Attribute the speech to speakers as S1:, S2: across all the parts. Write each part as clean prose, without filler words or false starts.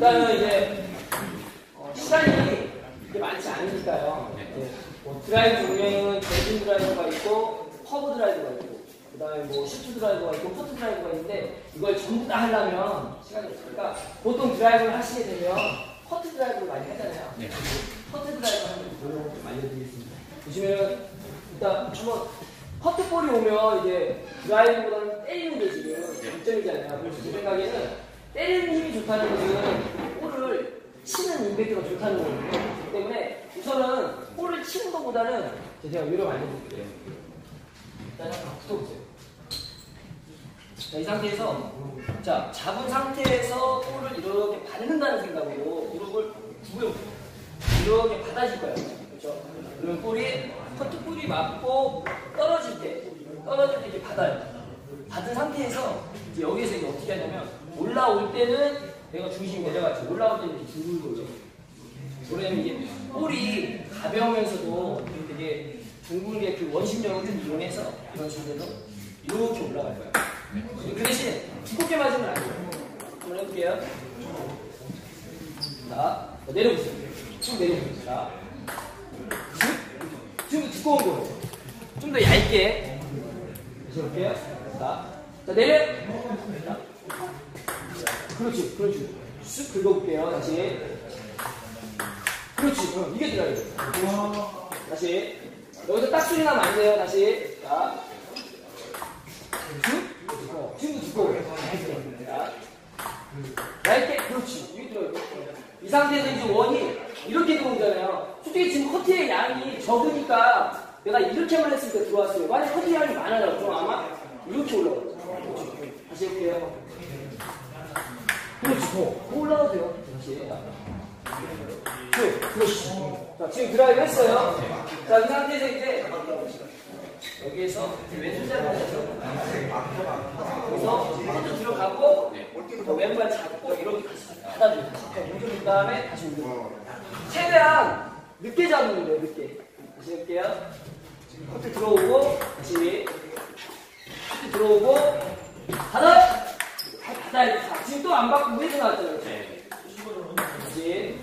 S1: 일단은 이제 시간이 이렇게 많지 않으니까요. 뭐 드라이브 중에는 대진 드라이브가 있고 커브 드라이브가 있고 그 다음에 뭐 시프트 드라이브가 있고 퍼트 드라이브가 있는데 이걸 전부 다 하려면 시간이 없으니까 보통 드라이브를 하시게 되면 퍼트 드라이브를 많이 하잖아요. 퍼트 드라이브 하는 방법 좀 알려드리겠습니다. 보시면 일단 한번 퍼트볼이 오면 이제 드라이브보다는 때리는 게 지금 장점이잖아요. 그래서 제 생각에는 때리는 힘이 좋다는 것은 볼을 치는 임팩트가 좋다는 거거든요. 그렇기 때문에 우선은 볼을 치는 것보다는 제가 요령 알려드릴게요. 일단 한번 붙어보세요. 자, 이 상태에서 자 잡은 상태에서 볼을 이렇게 받는다는 생각으로 무릎을 구부려 이렇게 받아줄 거예요. 그렇죠? 그러면 볼이 커트볼이 맞고 떨어질 때 이렇게 받아요. 받은 상태에서 이제 여기에서 이제 어떻게 하냐면 올라올 때는 내가 중심이 내려가지 올라올 때는 이렇게 둥글고 올려. 왜냐면 이게 볼이 가벼우면서도 되게 둥글게 그 원심력을 좀 이용해서 이런 식으로 이렇게 올라갈 거예요. 그 대신 두껍게 맞으면 안 돼요. 한번 해볼게요. 자, 내려보세요. 쭉 내려보세요. 자, 좀 두꺼운 거예요. 좀 더 얇게. 다시 해볼게요. 자, 내려. 자. 그렇지. 쑥 긁어볼게요. 다시. 그렇지. 이게 들어가야 돼요. 다시. 여기서 딱 소리 나면 안 돼요. 다시. 자. 지금도 두꺼워요. 얇게. 자. 얇게. 그렇지. 이게 들어가요. 이 상태에서 이제 원이 이렇게 들어오잖아요. 솔직히 지금 커트의 양이 적으니까 내가 이렇게만 했을 때 들어왔어요. 만약 커트 양이 많아요. 그럼 아마 이렇게 올라가요. 다시 해볼게요. 그렇지. 더 올라가도 돼요. 다시. 그렇지. 자, 지금 드라이브 했어요. 자, 이 상태에서 이제 여기에서 왼손잡이 하셔서 여기서 손도 들어가고 왼발 잡고 이렇게 받아줘요. 그 다음에 다시 올려. 최대한 늦게 잡는 거예요. 늦게. 다시 할게요. 커트 들어오고 다시 커트 들어오고 받아야 돼. 지금 또 안 받고 위에서 나왔잖아요. 다시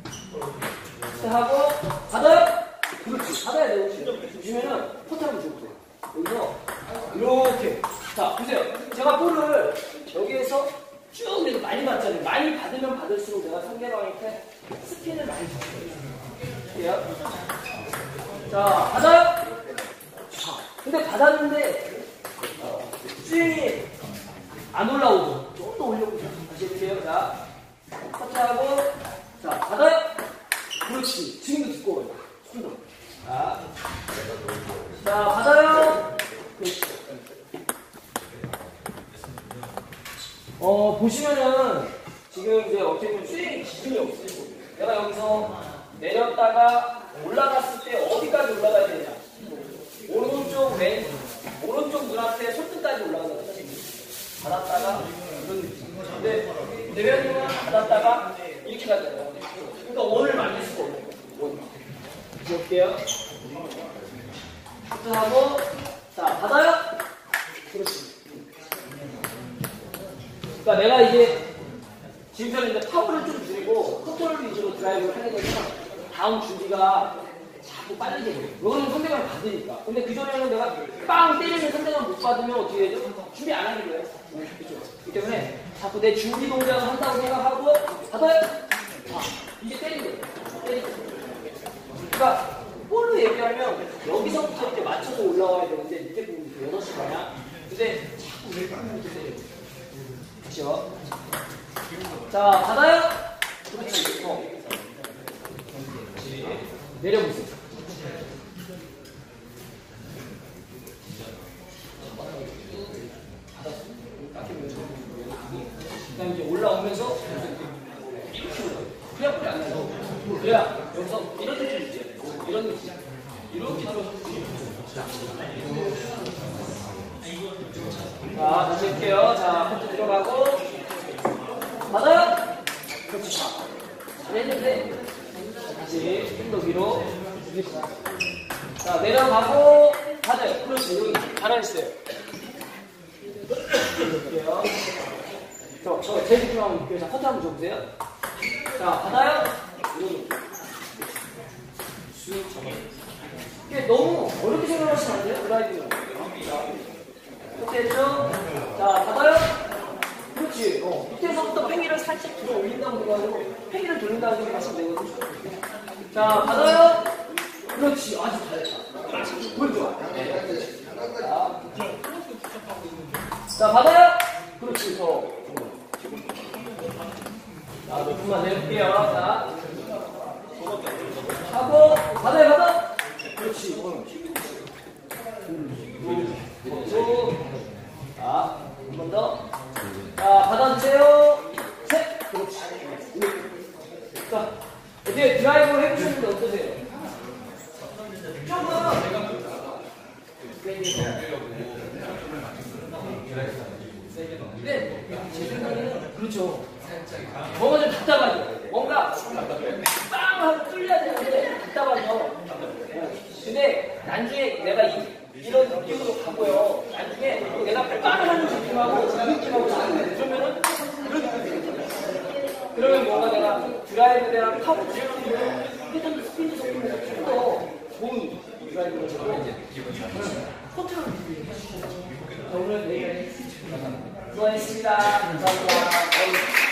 S1: 하고 받아요. 그렇지. 받아야 돼요. 보시면은 포트 한번 줘보세요. 여기서 이렇게. 자, 보세요. 제가 볼을 여기에서 쭉 내가 많이 받잖아요. 많이 받으면 받을수록 내가 상대방한테 스핀을 많이 줘요. 자, 받아요. 자, 근데 받았는데 스윙이 안 올라오고 좀 더 올려보세요. 다시 해볼게요. 자, 커트하고 자, 받아요. 그렇지. 지금도 두꺼워요. 좀 더. 자, 받아요. 그렇지. 보시면은 지금 이제 어떻게 보면 스윙 기준이 없으시고 내가 여기서 내렸다가 올라갔을 때 어디까지 올라가야 되냐. 오른쪽 오른쪽 눈앞에 손등까지 올라가서 받았다가 이런 느낌. 근데 내면은 받았다가 이렇게 가잖아요. 그러니까 원을 만들 수가 없는 거예요. 원. 다시 볼게요. 하고 자, 받아요. 그렇지. 그러니까 내가 이제 지금처럼 이제 파워를 좀 줄이고 컨트롤 위주로 드라이브를 하게 되면 다음 준비가 자꾸 빠르게 돼요. 이거는 상대방이 받으니까. 근데 그전에는 내가 빵 때리면 상대방 못 받으면 어떻게 되죠? 준비 안 하게 돼요. 그렇죠. 그렇기 때문에 자꾸 내 준비 동작을 한다고 생각하고 받아요. 이게 때리는 거예요. 때리는 거예요. 그러니까 볼로 얘기하면 여기서부터 이렇게 맞춰서 올라와야 되는데 이렇게 보면 6시 가냐? 근데 자꾸 왜 이렇게 때려요? 그렇죠? 자, 받아요. 그렇지. 내려보세요. 그다음에 이제 올라오면서 이렇게 올라요. 그냥 볼이 안 나요. 그래야 여기서 이런 느낌 있죠. 이런 느낌. 이렇게 들어서. 자, 다시 할게요. 자, 커트 들어가고 받아요. 그렇지. 잘했는데 다시 좀 더 위로. 자, 내려가고 받아요. 그렇지. 여기 잘하셨어요. 볼게요. 제 느낌 한번 볼게요. 자, 커트 한번 줘보세요. 자, 받아요. 쭉 잡아. 이게 너무 어렵게 생각하시면 안 돼요. 드라이브는. 이렇게 했죠? 자, 받아요. 그렇지. 밑에서부터 팽이를 살짝 들어 올린다고 생각하고 팽이를 돌린다고 생각하시면 되거든요. 자, 받아요. 그렇지. 아주 잘했다. 보여줘. 자, 받아요. 그렇지. 더. 자, 조금만 내볼게요. 자, 하고 받아요, 받아. 그렇지. 자, 한 번 더. 자, 받아주세요. 셋. 그렇지. 자, 이제 드라이브를 해보셨는데 어떠세요? 네, 제 생각에는 그렇죠. 뭔가 좀 답답하죠. 뭔가 빵 하고 뚫려야 되는데 답답하죠. 근데 나중에 내가 이런 느낌으로 가고요. 나중에 내가 빵 하는 느낌하고 그 느낌하고 그러면은 그러면 뭔가 내가 드라이브에 대한 카운트 회전 스피드 속도가 좀 더 좋은 드라이브를 제고 포트를 오늘 내일 수고하셨습니다. 감사합니다.